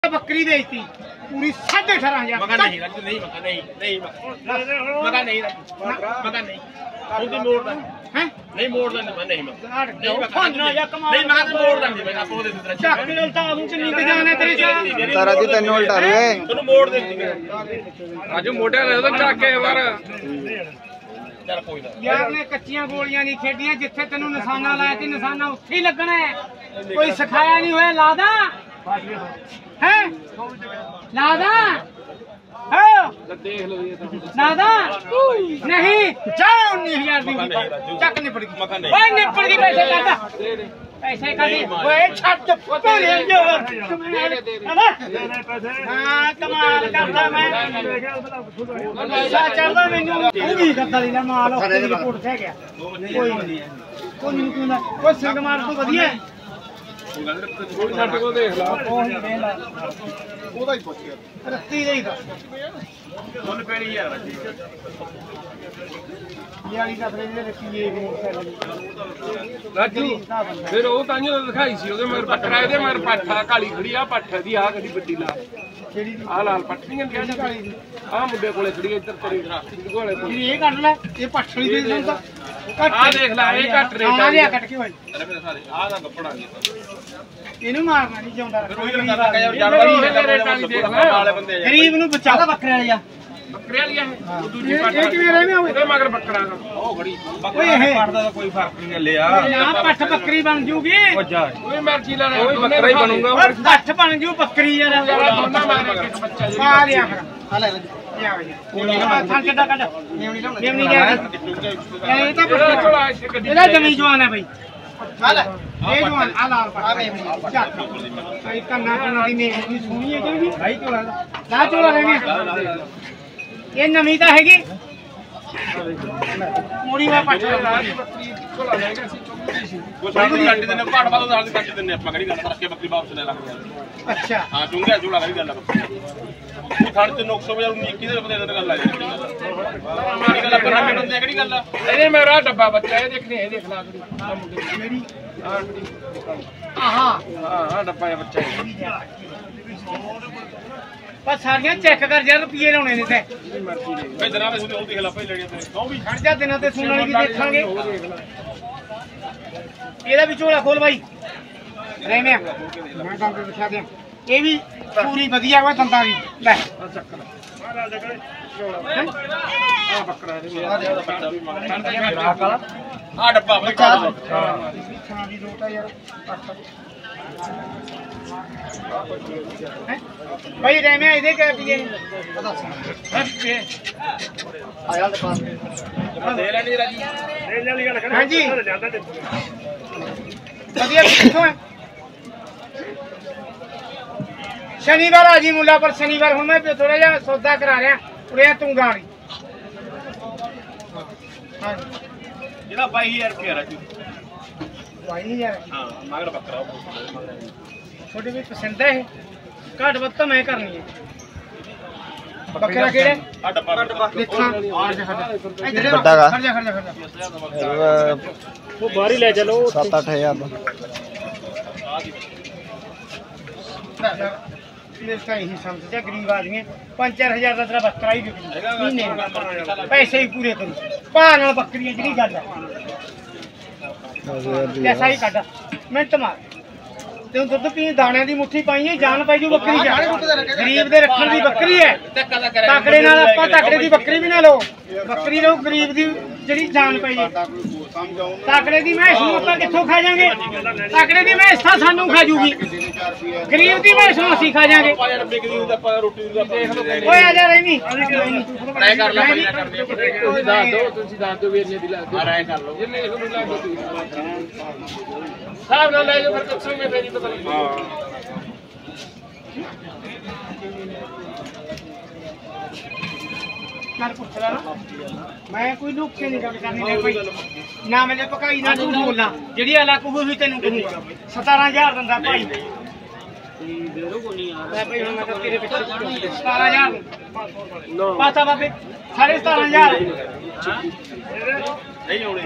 बकरी बेचती पूरी 18,500। मगर नहीं राजू नहीं मगर नहीं नहीं मगर नहीं मगर नहीं उनकी मोड़ दे हैं नहीं मोड़ दे नहीं मगर नहीं मगर मोड़ दे मैं आपको दे दूं ਚੱਕ ਲਲਤਾ ਆਉਂ ਚ ਨੀਂਦ ਜਾਣੇ ਤੇਰੇ ਚ ਤਾਰਾ ਜੀ ਤੈਨੂੰ ਉਲਟਾ ਰੇ ਤੈਨੂੰ ਮੋੜ ਦੇ ਰਾਜੂ ਮੋਢਿਆਂ ਲੈ ਉਹਦਾ ਚੱਕ ਕੇ ਵਾਰ ਚੱਲ ਕੋਈ ਨਾ ਯਾਰ ਨੇ ਕੱਚੀਆਂ ਗੋਲੀਆਂ ਨਹੀਂ ਖੇਡੀਆਂ ਜਿੱਥੇ ਤੈਨੂੰ ਨਿਸ਼ਾਨਾ ਲਾਇਆ ਤੇ ਨਿਸ਼ਾਨਾ ਉੱਥੇ ਹੀ ਲੱਗਣਾ ਹੈ ਕੋਈ ਸਿਖਾਇਆ ਨਹੀਂ ਹੋਇਆ ਲਾਦਾ ਹੈ ਲਾਦਾ ਦੇਖ ਲਓ ਇਹ ਲਾਦਾ ਨਹੀਂ ਜਾ 19,000 ਦੀ ਚੱਕ ਨਿਪੜ ਗਈ ਮਗਾ ਨਹੀਂ ਓਏ ਨਿਪੜ ਗਈ ਪੈਸੇ ਕੱਢ ਪੈਸੇ ਕੱਢ ਓਏ ਛੱਡ ਤੇਰੇ ਜੋਰ ਹਾਂ ਕਮਾਲ ਕਰਦਾ ਮੈਂ ਚੱਲਦਾ ਮੈਨੂੰ ਉਹ ਵੀ ਕਰਦਾ ਨਹੀਂ ਨਾ ਮਾਲ ਉੱਥੇ ਰਿਪੋਰਟ ਤੇ ਗਿਆ ਕੋਈ ਨਹੀਂ ਕੋਈ ਨਹੀਂ ਕੋਈ ਸੰਗਮਾਰ ਤੋਂ ਵਧੀਆ ਕੋਈ ਛੱਡ ਕੋ ਦੇਖ ਲਾ ਉਹਦਾ ਹੀ ਪੁੱਛ ਰੱਤੀ ਦੇ ਹੀ ਦਾ ਮੁੱਲ ਪੈਣੀ ਯਾਰ ਯਾਰੀ ਦਾ ਫਰੇਜ ਦੇ ਰੱਖੀਏ ਵੀ ਰਾਜੂ ਫਿਰ ਉਹ ਤਾਂ ਦਿਖਾਈ ਸੀ ਉਹਦੇ ਮਗਰ ਬੱਕਰਾ ਇਹਦੇ ਮਗਰ ਪੱਠਾ ਕਾਲੀ ਖੜੀ ਆ ਪੱਠ ਦੀ ਆ ਕਦੀ ਵੱਡੀ ਲਾ ਕਿਹੜੀ ਆ ਲਾਲ ਪੱਠ ਨਹੀਂ ਹੁੰਦੀ ਕਾਲੀ ਦੀ ਆ ਮੁੰਡੇ ਕੋਲੇ ਖੜੀ ਇੱਧਰ ਤੇਰੀ ਕੋਲੇ ਜਿਹੜੀ ਇਹ ਕੱਢ ਲੈ ਇਹ ਪੱਠਲੀ ਦੇ ਦਿੰਦਾ ਆ ਦੇਖ ਲੈ ਇਹ ਘੱਟ ਰੇਟ ਆ ਲਿਆ ਕੱਟ ਕੇ ਹੋਈ ਆ ਦਾ ਕੱਪੜਾ ਇਹਨੂੰ ਮਾਰਨਾ ਨਹੀਂ ਚਾਹੁੰਦਾ ਰੋਈ ਨਾ ਕਰਦਾ ਯਾਰ ਜਾਨਵਰ ਵਾਲੇ ਬੰਦੇ ਗਰੀਬ ਨੂੰ ਬਚਾਦਾ ਬੱਕਰੇ ਵਾਲੇ ਆ ਬੱਕਰੇ ਵਾਲੀਆਂ ਇਹ ਦੂਜੀ ਇਹ ਪੱਠ ਕਿਵੇਂ ਰਹਿਵੇਂ ਹੋਏ ਇਹਦੇ ਮਗਰ ਬੱਕਰਾ ਉਹ ਖੜੀ ਓਏ ਇਹ ਪੜਦਾ ਤਾਂ ਕੋਈ ਫਰਕ ਨਹੀਂ ਲਿਆ ਨਾ ਪੱਠ ਬੱਕਰੀ ਬਣ ਜੂਗੀ ਉਹ ਜਾ ਕੋਈ ਮਰਜ਼ੀ ਲੈ ਲੈ ਬੱਕਰਾ ਹੀ ਬਣੂਗਾ ਓਏ ਪੱਠ ਬਣ ਜੂ ਬੱਕਰੀ ਯਾਰ ਦੋਨਾਂ ਮਗਰ ਇੱਕ ਬੱਚਾ ਜੀ ਆ ਲਿਆ ਫਿਰ ਆ ਲੈ ਲਿਆ ਥਾਂ ਕਿੱਡਾ ਕੱਢ ਨੇਵਣੀ ਲਿਆ ਇਹ ਤਾਂ ਝੋਲਾ ਇੱਥੇ ਗੱਡੀ ਇਹਦਾ ਜਮੀ ਜਵਾਨ ਹੈ ਬਈ ਆ ਲੈ ਇਹ ਜਵਾਨ ਆ ਲਾਲ ਪੱਠ ਆ ਮੇਵਣੀ ਚੱਕ ਇਹ ਕੰਨਾ ਦੀ ਮੇਵਣੀ ਸੋਹਣੀ ਹੈ ਕਿ ਭਾਈ ਝੋਲਾ ਲਾ ਝੋਲਾ ਲੈਣੇ ਇਹ ਨਵੀਂ ਤਾਂ ਹੈਗੀ ਮੋੜੀ ਵਾ ਪੱਠ ਬੱਕਰੀ ਝੋਲਾ ਲੈ ਕੇ ਅਸੀਂ ਚੁੱਕੀ ਸੀ ਕੋਈ ਸਾਨੂੰ ਕੱਟ ਦਿੰਨੇ ਘਾਟ ਬਾਦੋਂ ਨਾਲ ਕੱਟ ਦਿੰਨੇ ਆਪਾਂ ਕਿਹੜੀ ਗੱਲ ਕਰਕੇ ਬੱਕਰੀ ਵਾਪਸ ਲੈ ਲਾਂਗੇ ਅੱਛਾ ਹਾਂ ਚੁੰਗਿਆ ਝੋਲਾ ਕਰੀ ਗੱਲ ਉਹ ਥਾਣ ਤੇ 900,021 ਦੇ ਬੰਦੇ ਨਾਲ ਗੱਲ ਆ ਜਾਂਦੀ ਮਾਰੀ ਗੱਲ ਆਪਾਂ ਨਾ ਕੱਟਦੇ ਕਿਹੜੀ ਗੱਲ ਆ ਇਹਦੇ ਮੇਰਾ ਡੱਬਾ ਬੱਚਾ ਇਹ ਦੇਖਨੇ ਇਹ ਦੇਖ ਲਾ ਆ ਮੁੰਡੇ ਮੇਰੀ ਆਹਾ ਆਹਾ ਹਾਂ ਡੱਬਾ ਇਹ ਬੱਚਾ ਪਰ ਸਾਰੀਆਂ ਚੈੱਕ ਕਰ ਯਾਰ ਰੁਪਏ ਲਾਉਣੇ ਨੇ ਤੇ ਫੇ ਦਿਨਾਂ ਦੇ ਸੁਣਦੇ ਉਹ ਦੇਖ ਲਾ ਭਾਈ ਲੜੀਆਂ ਤੇ ਕਹੋ ਵੀ ਖੜ ਜਾ ਦਿਨਾਂ ਤੇ ਸੁਣਨ ਵਾਲੀ ਵੀ ਦੇਖਾਂਗੇ ਇਹਦਾ ਵੀ ਝੋਲਾ ਖੋਲ ਬਾਈ ਰਹਿਮਿਆ ਮੈਂ ਤਾਂ ਦਿਖਾ ਦਿਆਂ ਇਹ ਵੀ ਪੂਰੀ ਵਧੀਆ ਵਾ ਦੰਦਾਂ ਦੀ ਲੈ ਆ ਚੱਕ ਲੈ ਆ ਬੱਕਰਾ ਆ ਡੱਬਾ ਬੱਚਾ ਛਾਂ ਦੀ ਲੋਟ ਆ ਯਾਰ ਭਾਈ ਰਹਿਮਿਆ ਇਹਦੇ ਕਿਆ ਪੀਏ ਆਇਆ ਦੇ ਪਾਸ ਦੇ ਲੈਣੀ ਰਾਜੀ ਹਾਂਜੀ ਵਧੀਆ ਕਿੱਥੋਂ ਹੈ शनिवार आ जी मुला पर शनिवार हूं मैं थोड़ा जा सौदा करा रहा उरे तू गाड़ी ਜਿਹੜਾ 22,000 ਰੁਪਏ ਰਾਜੂ भाई यार ਹਾਂ ਮਗਰ ਬੱਕਰਾ छोटी भी पसंद है घट वत तो मैं करनी है बकरा केड़े ਆ ਡੱਬਾ देखा ਵੱਡਾ ਗਾ। खड़ जा वो बाहर ही ले चलो 7-8 हज़ार इसका यही समझ गरीब आदमी 5-4 हज़ार का तेरा बकरा ही महीने पैसे ही पूरे करू भाव नाल बकरी जी गल है पैसा ही कट मिनट मार तेन दुध पी दाने की मुट्ठी पाई है जान पाई जू बकरी गरीब दे रखण दी बकरी है तकड़े नाल आपां तकड़े दी बकरी भी ना लो बकरी लो गरीब दी जिहड़ी जान पाई है तकड़े दी मैस नूं आपां कित्थों खा जांगे तकड़े दी मैस तां सानूं खा जूगी गरीब दी मैस नूं असीं खा जांगे ਰੋਟੀ ਦਾ ਦੇਖ ਲਓ ओए आ जा रही ਰਾਇ ਕਰ ਲੈ ਭਾਈ ਕਰਨੀ ਤੁਸੀਂ ਦੱਸ ਦਿਓ ਵੀ ਇੰਨੇ ਦੀ ਲਾ ਦਿਓ ਰਾਇ ਕਰ ਲਓ ਜਿੰਨੇ ਇਹਨੂੰ ਲਾ ਦਿਓ ਸਾਹਿਬ ਨਾਲ ਲੈ ਜਾਓ ਫਿਰ ਦੱਸੋਗੇ ਫੇਰ ਹੀ ਪਤਾ ਲੱਗੂ कर पूछ ला ना मैं कोई लुक के नहीं गल करनी नहीं भाई ना मैंने पकाई ना झूठ बोलना जेडी अला कहू भी तेनू कहूंगा 17,000 दंदा भाई दे दो को नहीं यार मैं भाई मैं तेरे पीछे 17,000 ਪਾਤਾ ਬਾਬੇ 17,500 ਨਹੀਂ ਹੋਣੀ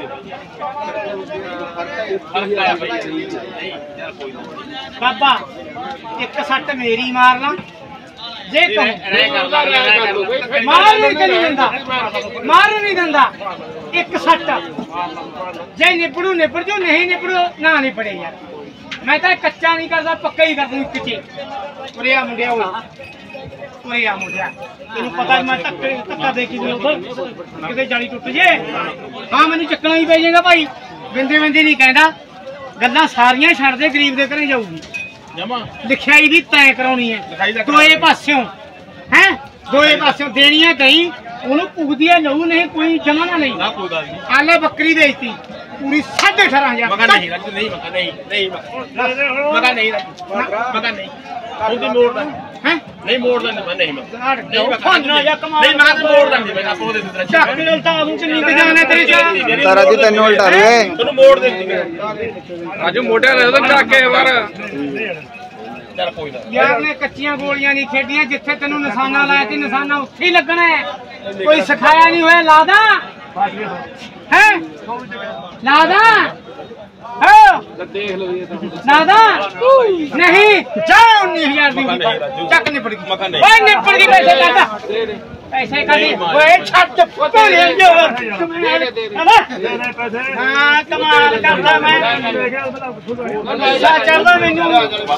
ਫਰਕ ਆਇਆ ਭਾਈ ਨਹੀਂ ਯਾਰ ਕੋਈ ਨਾ ਬਾਬਾ ਇੱਕ ਸੱਟ ਮੇਰੀ ਮਾਰ ਲਾ ਜੇ ਕਹੂੰ ਰਹਿ ਕਰ ਮਾਰ ਨਹੀਂ ਤੈਨੂੰ ਦਿੰਦਾ ਮਾਰ ਨਹੀਂ ਦਿੰਦਾ ਇੱਕ ਸੱਟ ਜੇ ਨਿਪੜੂ ਨਿਪੜ ਜੋ ਨਹੀਂ ਨਿਪੜੂ ਨਾ ਨਹੀਂ ਪੜੇ ਯਾਰ ਮੈਂ ਤਾਂ ਕੱਚਾ ਨਹੀਂ ਕਰਦਾ ਪੱਕਾ ਹੀ ਕਰ ਦੂੰ ਇੱਕ ਚ ਉਰਿਆ ਮੁੰਡਿਆ ਉਰਿਆ ਮੁੰਡਿਆ ਤੈਨੂੰ ਪਤਾ ਮੈਂ ਧੱਕਾ ਦੇ ਕੇ ਕਿਤੇ ਜਾਲੀ ਟੁੱਟ ਜੇ ਹਾਂ ਮੈਨੂੰ ਚੱਕਣਾ ਹੀ ਪੈ ਜਾਏਗਾ ਭਾਈ ਬਿੰਦੇ ਬਿੰਦੇ ਨਹੀਂ ਕਹਿੰਦਾ ਗੱਲਾਂ ਸਾਰੀਆਂ ਛੱਡ ਦੇ ਗਰੀਬ ਦੇ ਘਰੇ ਜਾਊਗੀ ਜਮਾ ਲਿਖਾਈ ਵੀ ਤੈਅ ਕਰਾਉਣੀ ਹੈ ਦੋਏ ਪਾਸਿਓਂ ਹੈ ਦੋਏ ਪਾਸਿਓਂ ਦੇਣੀਆਂ ਕਹੀਂ ਉਹਨੂੰ ਭੁਗਦੀ ਹੈ ਲਹੂ ਨਹੀਂ ਕੋਈ ਜਮਾ ਨਾ ਨਹੀਂ ਨਾ ਕੋਈ ਗੱਲ ਨਹੀਂ ਆਲੇ ਬੱਕਰੀ ਵੇਚਤੀ ਪੂਰੀ 18,500 ਮਗਾ ਨਹੀਂ ਰਾਜੂ ਨਹੀਂ ਮਗਾ ਨਹੀਂ ਮਗਾ ਨਹੀਂ ਰਾਜੂ ਮਗਾ ਨਹੀਂ ਉਹਦੀ ਮੋੜਦਾ ਹੈ ਨਹੀਂ ਮੋੜਦਾ ਨਹੀਂ ਮੈਂ ਨਹੀਂ ਨਹੀਂ ਮੈਂ ਮੋੜਦਾ ਨਹੀਂ ਮੈਂ ਆਪੋ ਦੇ ਦਿੱਤਾ ਚੱਕ ਲੈ ਤਾਂ ਉਹਨੂੰ ਕਿੰਨੀ ਤੇ ਜਾਣਾ ਤੇਰੇ ਚ ਤਾਰਾ ਜੀ ਤੈਨੂੰ ਉਲਟਾ ਦੇ ਤੈਨੂੰ ਮੋੜ ਦੇ ਦਿੱਤੀ ਅੱਜ ਮੋਢਿਆਂ ਲੈ ਉਹਦਾ ਚੱਕ ਕੇ ਵਾਰ ਚੱਲ ਕੋਈ ਨਾ ਯਾਰ ਨੇ ਕੱਚੀਆਂ ਗੋਲੀਆਂ ਨਹੀਂ ਖੇਡੀਆਂ ਜਿੱਥੇ ਤੈਨੂੰ ਨਿਸ਼ਾਨਾ ਲਾਇਆ ਤੇ ਨਿਸ਼ਾਨਾ ਉੱਥੇ ਹੀ ਲੱਗਣਾ ਹੈ ਕੋਈ ਸਿਖਾਇਆ ਨਹੀਂ ਹੋਇਆ ਲਾਦਾ ਹੈ ਲਾਦਾ ਦੇਖ ਲਓ ਇਹ ਤਾਂ ਲਾਦਾ ਨਹੀਂ ਜਾ 19,000 ਦੀ ਚੱਕ ਨਿਪੜ ਗਈ ਓਏ ਨਿਪੜ ਗਈ ਪੈਸੇ ਲਾਦਾ ਪੈਸੇ ਕਾਦੀ ਓਏ ਛੱਡ ਭਰੇ ਜੋ ਹਾਂ ਕਮਾਲ ਕਰਦਾ ਮੈਂ ਪੈਸਾ ਚੱਲਦਾ ਮੈਨੂੰ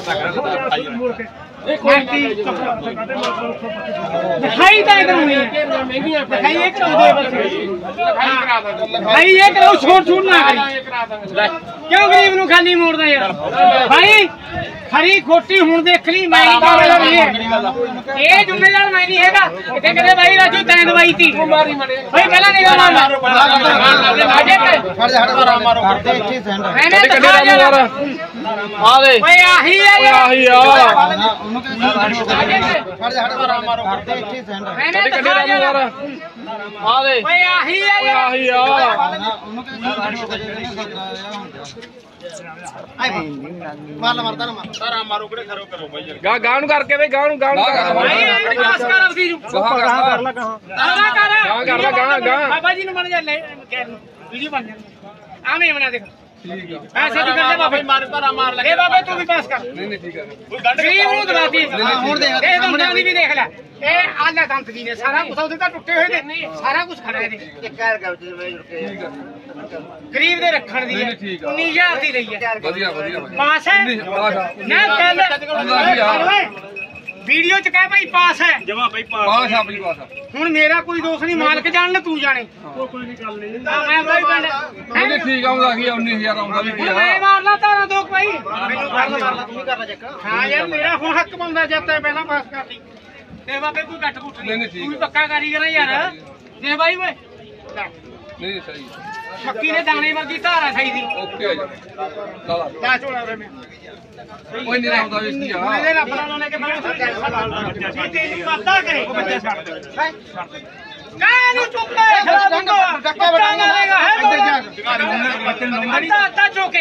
ਦਿਖਾਈ ਤਾਂ ਕਰੂੰਗੀ ਮਹਿੰਗੀਆਂ ਦਿਖਾਈ ਇਹ ਕਰਾਉ ਦੇ ਬਸ ਭਾਈ ਇਹ ਕਰਾਉ ਛੋੜ ਛੋੜ ਨਾ ਕਰੀ ਕਿਉਂ ਗਰੀਬ ਨੂੰ ਖਾਲੀ ਮੋੜਦਾ ਯਾਰ ਭਾਈ ਖਰੀ ਖੋਟੀ ਹੁਣ ਦੇਖ ਲਈ ਮੈਂ ਨਹੀਂ ਕਾਬਲ ਨਹੀਂ ਇਹ ਜ਼ਿੰਮੇਦਾਰ ਮੈਂ ਨਹੀਂ ਹੈਗਾ ਕਿਤੇ ਕਦੇ ਭਾਈ ਰਾਜੂ ਤੈਂ ਦਵਾਈ ਤੀ ਭਾਈ ਪਹਿਲਾਂ ਨਹੀਂ ਗਾਣਾ ਮਾਰੋ ਫੜ ਜਾ ਹਟ ਮਾਰੋ ਕਰਦੇ ਇੱਥੇ ਸੈਂਡ ਮੈਨੇ ਦਿਖਾ ਯਾਰ ਆ ਦੇ ਓਏ ਆਹੀ ਆ ਯਾਰ ਆਹੀ ਆ ਉਹਨੂੰ ਕਿਹਦੇ ਫੜ ਜਾ ਹਟ ਮਾਰੋ ਕਰਦੇ ਇੱਥੇ ਸੈਂਡ ਮੈਨੇ ਦਿਖਾ ਯਾਰ ਆ ਦੇ ਓਏ ਆਹੀ ਆ ਯਾਰ ਆਹੀ ਆ ਉਹਨੂੰ ਕਿਹਦੇ ਮਾਰ ਲਾ ਮਰਦਾ ਨਾ ਮਾਰ ਸਾਰਾ ਮਾਰੋ ਕਿਹੜੇ ਖਰੋ ਕਰੋ ਬਾਈ ਯਾਰ ਗਾਂ ਨੂੰ ਕਰਕੇ ਬਈ ਗਾਂ ਨੂੰ ਭਾਈ ਇਹ ਪਾਸ ਕਰ ਅਵਦੀ ਨੂੰ ਕਰ ਲਾ ਗਾਂ ਗਾਂ ਬਾਬਾ ਜੀ ਨੂੰ ਬਣ ਜਾ ਲੈ ਵੀਡੀਓ ਬਣ ਜਾ ਆਵੇਂ ਬਣਾ ਦੇਖ ਐਸੇ ਦੀ ਕਰਦੇ ਬਾਬਾ ਮਾਰ ਤਾਰਾ ਮਾਰ ਲੈ ਇਹ ਬਾਬਾ ਤੂੰ ਵੀ ਪਾਸ ਕਰ ਨਹੀਂ ਠੀਕ ਹੈ ਕੋਈ ਗੰਢ ਗਰੀਬ ਨੂੰ ਦਵਾਤੀ ਹੁਣ ਦੇਖ ਇਹ ਦੰਦਾਂ ਦੀ ਵੀ ਦੇਖ ਲੈ ਇਹ ਆਲਾ ਦੰਤ ਦੀ ਨੇ ਸਾਰਾ ਕੁਝ ਉਹਦੇ ਤਾਂ ਟੁੱਟੇ ਹੋਏ ਨੇ ਸਾਰਾ ਕੁਝ ਖੜਾ ਇਹਦੇ ਗਰੀਬ ਦੇ ਰੱਖਣ ਦੀ ਹੈ 19,000 ਦੀ ਲਈ ਹੈ ਵਧੀਆ ਵਧੀਆ ਪਾਸ ਹੈ ਨਾ ਚੱਲ ਵੀਡੀਓ ਚ ਕਹਿ ਭਾਈ ਪਾਸ ਹੈ ਜਮਾ ਬਾਈ ਪਾਸ ਆ ਬਈ ਪਾਸ ਹੁਣ ਮੇਰਾ ਕੋਈ ਦੋਸਤ ਨਹੀਂ ਮਾਲਕ ਜਾਣ ਲੈ ਤੂੰ ਜਾਣੇ ਕੋਈ ਨਹੀਂ ਗੱਲ ਨਹੀਂ ਮੈਂ ਬਾਈ ਪਿੰਡ ਨਹੀਂ ਠੀਕ ਆਉਂਦਾ ਕੀ 19,000 ਆਉਂਦਾ ਵੀ ਕੀ ਆ ਮੈਂ ਮਾਰ ਲਾ ਤਾਰਾ ਦੋ ਭਾਈ ਮੈਨੂੰ ਮਾਰ ਲਾ ਤੂੰ ਵੀ ਕਰ ਲੈ ਚੱਕ ਹਾਂ ਯਾਰ ਮੇਰਾ ਹੁਣ ਹੱਕ ਬਣਦਾ ਜਦ ਤੈਂ ਪਹਿਲਾਂ ਪਾਸ ਕਰ ਲਈ ਤੇ ਬਾਬੇ ਕੋਈ ਘੱਟ ਘੁੱਟ ਨਹੀਂ ਤੂੰ ਵੀ ਪੱਕਾ ਕਾਰੀਗਰ ਹੈ ਯਾਰ ਦੇ ਬਾਈ ਓਏ ਨਹੀਂ ਸਹੀ ਮੱਕੀ ਨੇ ਦਾਣੇ ਵਰਗੀ ਧਾਰਾ ਸਹੀ ਦੀ ਓਕੇ ਆ ਜੀ ਲੈ ਝੋਲਾ ਵੇ ਮੈਂ ਕੋਈ ਨਹੀਂ ਆਉਂਦਾ ਵੀ ਕੀ ਆ ਇਹਦੇ ਰੱਬ ਨਾਲ ਉਹਨੇ ਕਿ ਮੈਂ ਤੈਨੂੰ ਪਤਾ ਕਰੇ ਉਹ ਬੱਚੇ ਛੱਡ ਦੇ ਕਾਹਨੂੰ ਚੁੱਪ ਲੈ ਖੜਾ ਬੰਦੋ ਡੱਕਾ ਬਣਾ ਲੇਗਾ ਹੈ ਅੱਧਾ ਅੱਧਾ ਚੋਕੇ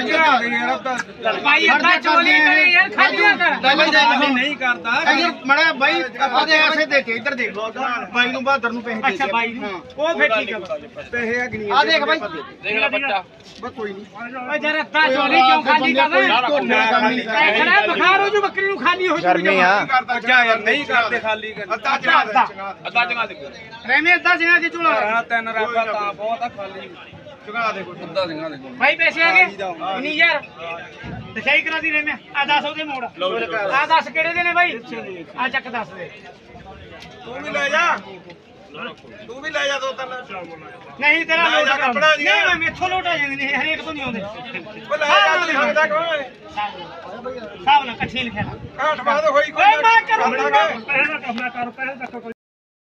ਭਾਈ ਅੱਧਾ ਚੋਲੀ ਕਰੇ ਯਾਰ ਖਾਲੀਆਂ ਕਰ ਨਹੀਂ ਕਰਦਾ ਮੜਾ ਬਾਈ ਆਦੇ ਐਸੇ ਦੇ ਕੇ ਇੱਧਰ ਦੇਖ ਬਾਈ ਨੂੰ ਬਹਾਦਰ ਨੂੰ ਪੈਸੇ ਦੇ ਅੱਛਾ ਬਾਈ ਨੂੰ ਉਹ ਫੇਰ ਠੀਕ ਹੈ ਪੈਸੇ ਆ ਗਣੀ ਆ ਦੇਖ ਬਾਈ ਦੇਖ ਲੈ ਬੱਚਾ ਬਸ ਕੋਈ ਨਹੀਂ ਓਏ ਜਰਾ ਅੱਧਾ ਚੋਲੀ ਕਿਉਂ ਖਾਲੀ ਕਰਦਾ ਖੜਾ ਬੁਖਾਰ ਹੋ ਜੂ ਬੱਕਰੀ ਨੂੰ ਖਾਲੀ ਹੋ ਜੂ ਗਰਮੀ ਆ ਅੱਛਾ ਯਾਰ ਨਹੀਂ ਕਰਦੇ ਖਾਲੀ ਅੱਧਾ ਅੱਧਾ ਅੱਧਾ ਜਗਾ ਦੇ ਰਹਿਮੇ ਅੱਧਾ ਸਿੰਘਾਂ ਦੀ ਝੋਲਾ ਤਿੰਨ ਰਾਫਾ ਤਾਂ ਬਹੁਤ ਆ ਖਾਲੀ ਚੁਕਾ ਦੇ ਕੋਈ ਅੱਧਾ ਸਿੰਘਾਂ ਦੇ ਕੋਲ ਭਾਈ ਪੈਸੇ ਆ ਗਏ 19,000 ਦਿਖਾਈ ਕਰਾ ਦੀ ਰਹਿਮੇ ਆ 10 ਉਹਦੇ ਮੋੜ ਆ 10 ਕਿਹੜੇ ਦੇ ਨੇ ਭਾਈ ਆ ਚੱਕ 10 ਦੇ ਤੂੰ ਵੀ ਲੈ ਜਾ ਦੋ ਤਿੰਨ ਨਹੀਂ ਤੇਰਾ ਲੈ ਜਾ ਲੋਟ ਕੱਪੜਾ ਨਹੀਂ ਮੈਂ ਮੇਥੋਂ ਲੋਟ ਆ ਜਾਂਦੇ ਨੇ ਹਰੇਕ ਤੋਂ ਨਹੀਂ ਆਉਂਦੇ ਉਹ ਲੈ ਜਾ ਨਹੀਂ ਹੁੰਦਾ ਕੋਈ ਸਾਬ ਨਾਲ ਇਕੱਠੀ ਲਿਖਿਆ ਘਾਟ ਬਾਦ ਹੋਈ ਓਏ ਮੈਂ ਕਰੂੰਗਾ ਕੋਈ ਪਹਿਲਾਂ ਕਰ ਪਹਿਲਾਂ ਤੱਕ